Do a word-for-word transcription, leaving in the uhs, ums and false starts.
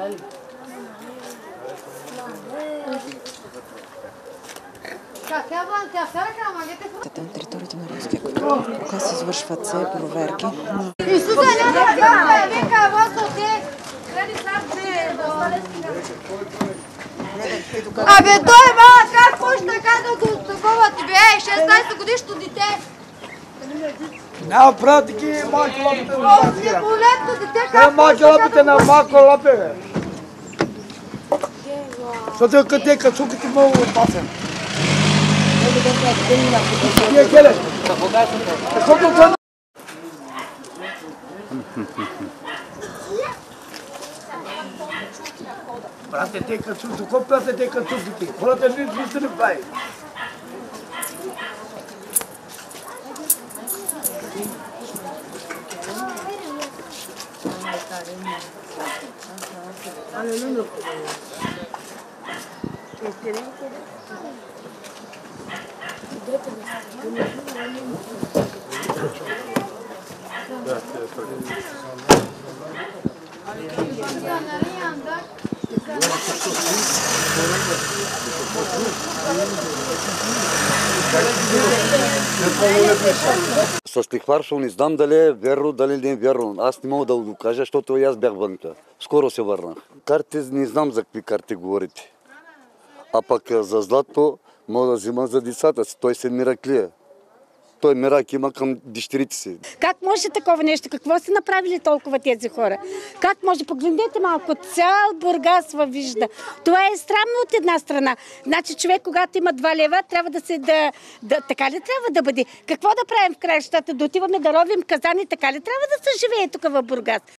На територията на Рилския контрол кога се извършват се проверки. Абе той ма, как може така да го такова тебе? шестнайсет годишно дете! Няма правят такива малки лапите на Осми полетно дете, как малки лапите на малко лапе, бе. Защото е къде кацуките много опасен. Тия келе. Колко това... Брате, те кацуки, доколко прате те кацуките? Хората не нищо не прави. С лихварство не знам дали е верно, дали не е верно. Аз не мога да го кажа, защото и аз бях вънка. Скоро се върнах. Карти не знам за какви карти говорите. А пък за злато мога да взима за децата си. Той се мираклие. Той мирак има към дъщерите си. Как може такова нещо? Какво са направили толкова тези хора? Как може? Погледнете малко, цял Бургас във вижда. Това е странно от една страна. Значи човек, когато има два лева, трябва да се да, да... Така ли трябва да бъде? Какво да правим в краищата? Да отиваме да ровим казани? Така ли трябва да се живее тук в Бургас?